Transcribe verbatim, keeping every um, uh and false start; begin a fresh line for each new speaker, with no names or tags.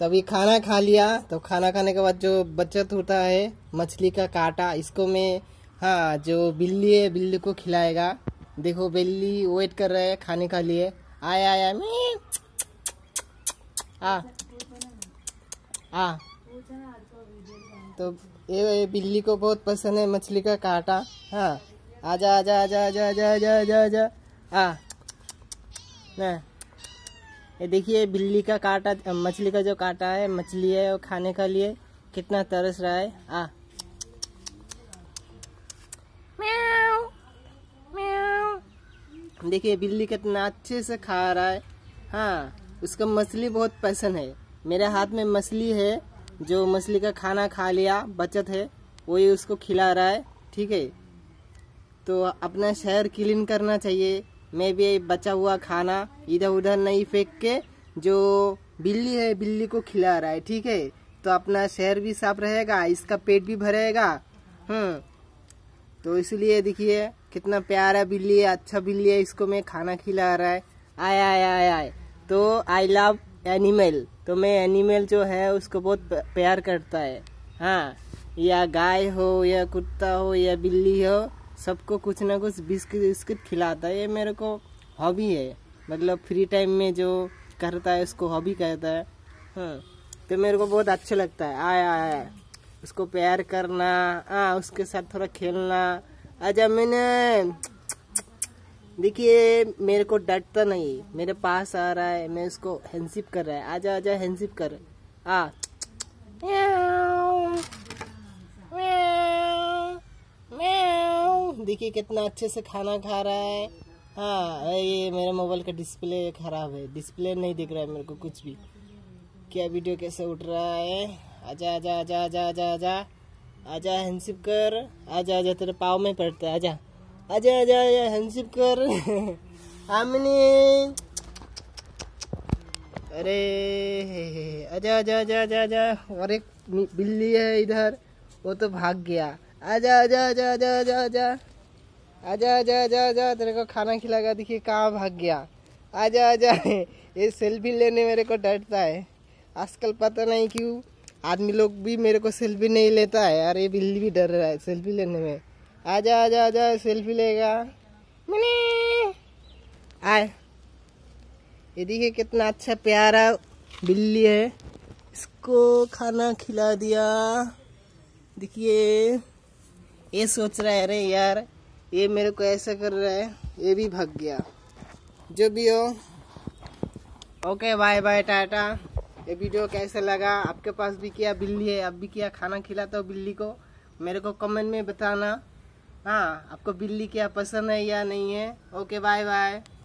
तो अभी खाना खा लिया, तो खाना खाने के बाद जो बचत होता है मछली का कांटा, इसको मैं हाँ जो बिल्ली है बिल्ली को खिलाएगा। देखो बिल्ली वेट कर रहा है खाने के लिए। आया आया मैं आ आ तो ये बिल्ली को बहुत पसंद है मछली का कांटा। हाँ आजा आजा आजा आजा आजा आजा आजा आजा आ ना। ये देखिए बिल्ली का कांटा, मछली का जो कांटा है मछली है वो खाने के लिए कितना तरस रहा है। आ म्याऊ म्याऊ। देखिए बिल्ली कितना अच्छे से खा रहा है। हाँ उसको मछली बहुत पसंद है। मेरे हाथ में मछली है, जो मछली का खाना खा लिया बचत है वही उसको खिला रहा है। ठीक है, तो अपना शहर क्लीन करना चाहिए। मैं भी बचा हुआ खाना इधर उधर नहीं फेंक के जो बिल्ली है बिल्ली को खिला रहा है। ठीक है, तो अपना शहर भी साफ रहेगा, इसका पेट भी भरेगा। हम्म तो इसलिए देखिए कितना प्यारा बिल्ली है, अच्छा बिल्ली है, इसको मैं खाना खिला रहा है। आय आय आय आय। तो आई लव एनिमल, तो मैं एनिमल जो है उसको बहुत प्यार करता है। हाँ या गाय हो या कुत्ता हो या बिल्ली हो, सबको कुछ ना कुछ बिस्किट बिस्किट खिलाता है। ये मेरे को हॉबी है, मतलब फ्री टाइम में जो करता है उसको हॉबी कहता है। हाँ तो मेरे को बहुत अच्छा लगता है। आया आया उसको प्यार करना, हाँ उसके साथ थोड़ा खेलना। आजा मैंने देखिए मेरे को डरता नहीं, मेरे पास आ रहा है, मैं उसको हैंडशिप कर रहा है। आजा आजा हैंडशिप कर। आ देखिए कितना अच्छे से खाना खा रहा है। हाँ ये मेरा मोबाइल का डिस्प्ले खराब है, डिस्प्ले नहीं दिख रहा है मेरे को कुछ भी। क्या वीडियो कैसे उठ रहा है। आजा आजा आजा आजा आजा आजा आजा हैंडशिप कर। आजा आजा तेरे पाँव में पड़ता है। आजा आजा आजा आजा हैंडशिप कर। आमने अरे आजा आजा आजा आजा आजा। और एक बिल्ली है इधर, वो तो भाग गया। आजा आजा आजा आजा आजा आजा आजा आजा आजा आजा तेरे को खाना खिलाएगा। देखिए कहाँ भाग गया। आजा आजा। ये सेल्फी लेने मेरे को डरता है आजकल, पता नहीं क्यों आदमी लोग भी मेरे को सेल्फी नहीं लेता है। अरे बिल्ली भी डर रहा है सेल्फी लेने में। आजा आजा आजा सेल्फी लेगा। मैंने आए ये देखिए कितना अच्छा प्यारा बिल्ली है, इसको खाना खिला दिया। देखिए ये सोच रहा है अरे यार ये मेरे को ऐसा कर रहा है, ये भी भाग गया। जो भी हो ओके बाय बाय टाटा। ये वीडियो कैसा लगा, आपके पास भी क्या बिल्ली है, आप भी क्या खाना खिलाते हो बिल्ली को, मेरे को कमेंट में बताना। हाँ आपको बिल्ली क्या पसंद है या नहीं है। Okay bye bye.